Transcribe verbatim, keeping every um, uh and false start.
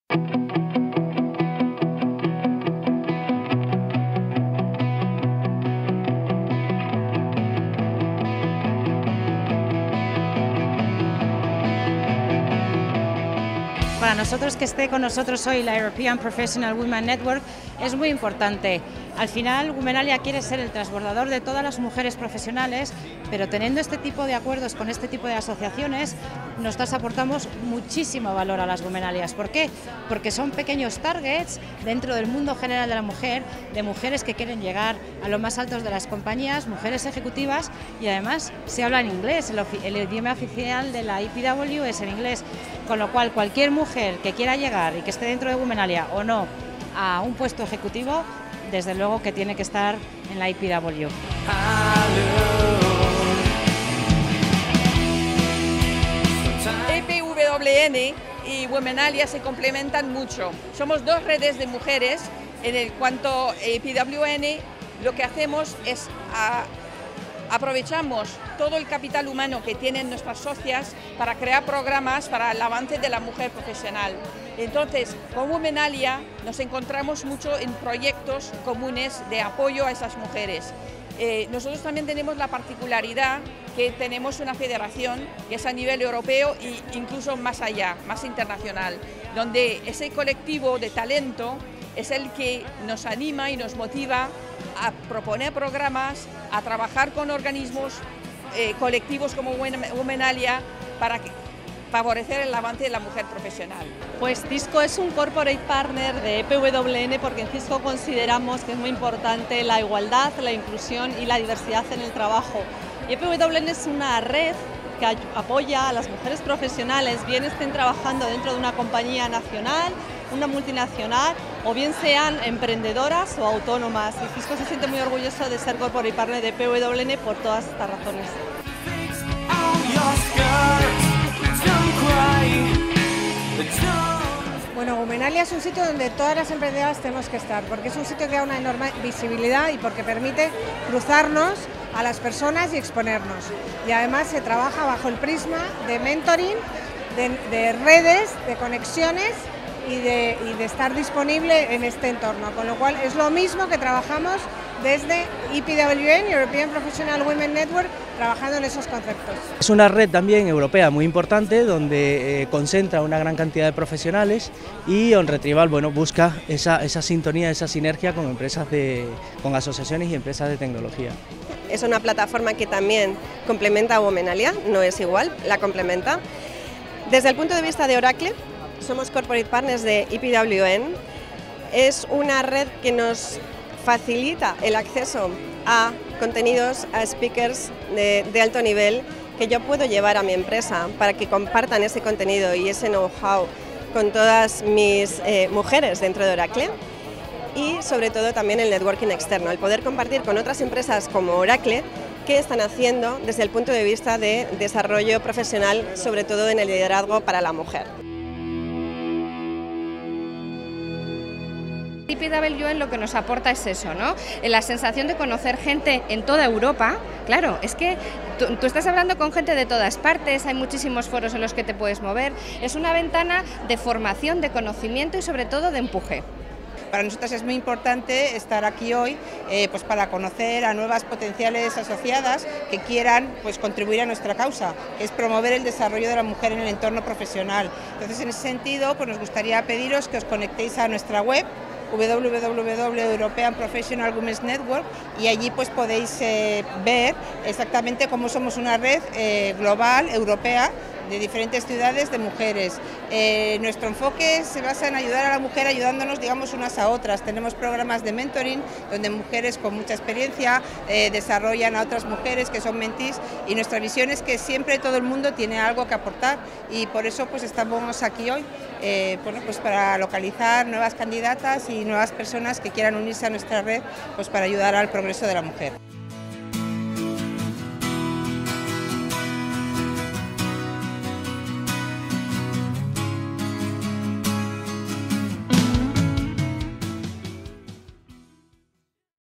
Para nosotros que esté con nosotros hoy la European Professional Women Network es muy importante. Al final, Womenalia quiere ser el transbordador de todas las mujeres profesionales, pero teniendo este tipo de acuerdos con este tipo de asociaciones, nosotros aportamos muchísimo valor a las Womenalias. ¿Por qué? Porque son pequeños targets dentro del mundo general de la mujer, de mujeres que quieren llegar a lo más altos de las compañías, mujeres ejecutivas, y además se habla en inglés, el, el idioma oficial de la I P W es en inglés, con lo cual cualquier mujer que quiera llegar y que esté dentro de Womenalia o no a un puesto ejecutivo, desde luego que tiene que estar en la I P W. E P W N y Womenalia se complementan mucho. Somos dos redes de mujeres. En el cuanto a E P W N, lo que hacemos es a, aprovechamos todo el capital humano que tienen nuestras socias para crear programas para el avance de la mujer profesional. Entonces, con Womenalia nos encontramos mucho en proyectos comunes de apoyo a esas mujeres. Eh, nosotros también tenemos la particularidad que tenemos una federación que es a nivel europeo e incluso más allá, más internacional, donde ese colectivo de talento es el que nos anima y nos motiva a proponer programas, a trabajar con organismos eh, colectivos como Womenalia para que favorecer el avance de la mujer profesional. Pues Cisco es un corporate partner de E P W N porque en Cisco consideramos que es muy importante la igualdad, la inclusión y la diversidad en el trabajo. Y E P W N es una red que apoya a las mujeres profesionales, bien estén trabajando dentro de una compañía nacional, una multinacional, o bien sean emprendedoras o autónomas. Y Cisco se siente muy orgulloso de ser corporate partner de E P W N por todas estas razones. Bueno, Womenalia es un sitio donde todas las emprendedoras tenemos que estar, porque es un sitio que da una enorme visibilidad y porque permite cruzarnos a las personas y exponernos. Y además se trabaja bajo el prisma de mentoring, de, de redes, de conexiones y de, y de estar disponible en este entorno, con lo cual es lo mismo que trabajamos desde E P W N, European Professional Women Network, trabajando en esos conceptos. Es una red también europea muy importante donde eh, concentra una gran cantidad de profesionales y OnRetrieval bueno, busca esa, esa sintonía, esa sinergia con empresas de, con asociaciones y empresas de tecnología. Es una plataforma que también complementa a Womenalia, no es igual, la complementa. Desde el punto de vista de Oracle, somos corporate partners de E P W N, es una red que nos facilita el acceso a contenidos, a speakers de, de alto nivel que yo puedo llevar a mi empresa para que compartan ese contenido y ese know-how con todas mis eh, mujeres dentro de Oracle, y sobre todo también el networking externo, el poder compartir con otras empresas como Oracle qué están haciendo desde el punto de vista de desarrollo profesional, sobre todo en el liderazgo para la mujer. E P W N lo que nos aporta es eso, ¿no? La sensación de conocer gente en toda Europa. Claro, es que tú, tú estás hablando con gente de todas partes, hay muchísimos foros en los que te puedes mover, es una ventana de formación, de conocimiento y sobre todo de empuje. Para nosotros es muy importante estar aquí hoy eh, pues para conocer a nuevas potenciales asociadas que quieran pues, contribuir a nuestra causa, que es promover el desarrollo de la mujer en el entorno profesional. Entonces, en ese sentido, pues, nos gustaría pediros que os conectéis a nuestra web, w w w punto european professional women's network, y allí pues podéis eh, ver exactamente cómo somos una red eh, global, europea, de diferentes ciudades de mujeres. Eh, nuestro enfoque se basa en ayudar a la mujer ayudándonos, digamos, unas a otras. Tenemos programas de mentoring donde mujeres con mucha experiencia eh, desarrollan a otras mujeres que son mentees, y nuestra visión es que siempre todo el mundo tiene algo que aportar, y por eso pues estamos aquí hoy eh, bueno, pues para localizar nuevas candidatas y nuevas personas que quieran unirse a nuestra red pues para ayudar al progreso de la mujer.